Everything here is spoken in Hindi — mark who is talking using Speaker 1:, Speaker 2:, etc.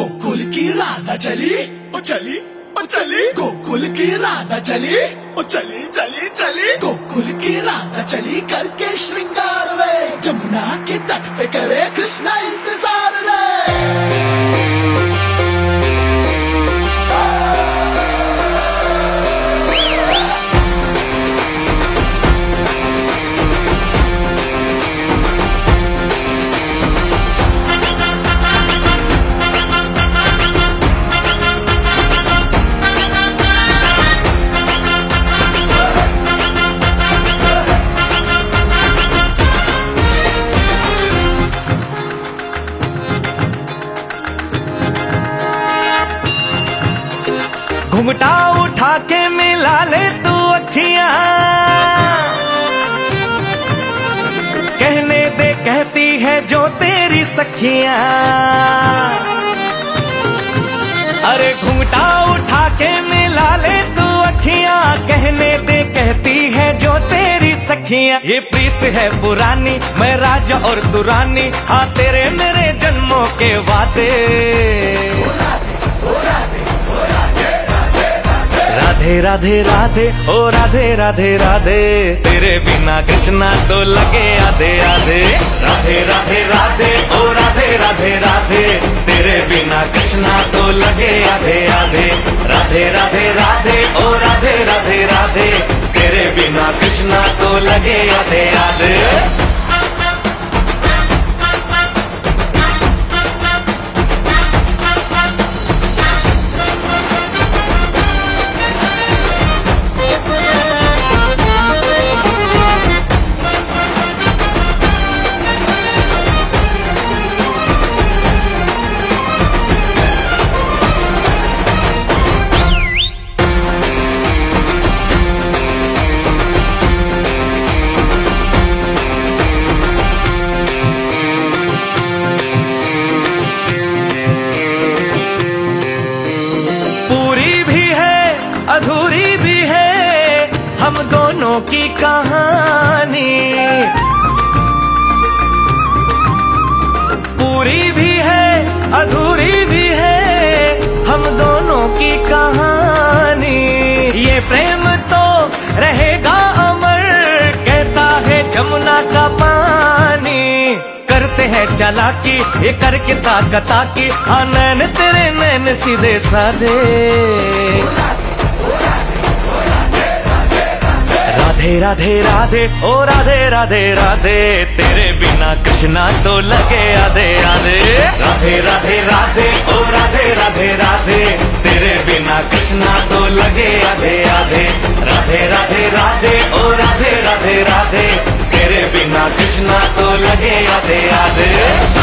Speaker 1: गोकुल की राधा चली, ओ चली, ओ चली, गोकुल की राधा चली, ओ चली चली चली, गोकुल की राधा चली करके श्रृंगार वे, जमुना के तट पे करे कृष्णा इंतजार रे।
Speaker 2: घुंघटा उठा के मिला ले तू अखियां, कहने दे कहती है जो तेरी सखियां। अरे घुंघटा उठा के मिला ले तू अखियां, कहने दे कहती है जो तेरी सखियां। ये प्रीत है पुरानी, मैं राजा और तू रानी, हाँ तेरे मेरे जन्मों के वादे। राधे राधे राधे ओ राधे राधे राधे, तेरे बिना कृष्णा तो लगे आधे आधे। राधे राधे राधे ओ राधे राधे राधे, तेरे बिना कृष्णा तो लगे आधे आधे। राधे राधे राधे ओ राधे राधे राधे, तेरे बिना कृष्णा तो लगे आधे आधे। अधूरी भी है हम दोनों की कहानी, पूरी भी है अधूरी भी है हम दोनों की कहानी। ये प्रेम तो रहेगा अमर, कहता है जमुना का पानी। करते हैं चालाकी ये करके ताकता की, हाँ नैन तेरे नैन सीधे साधे। राधे राधे राधे ओ राधे राधे राधे, तेरे बिना कृष्णा तो लगे आधे आधे। राधे राधे राधे ओ राधे राधे राधे, तेरे बिना कृष्णा तो लगे आधे आधे। राधे राधे राधे ओ राधे राधे राधे, तेरे बिना कृष्णा तो लगे आधे आधे।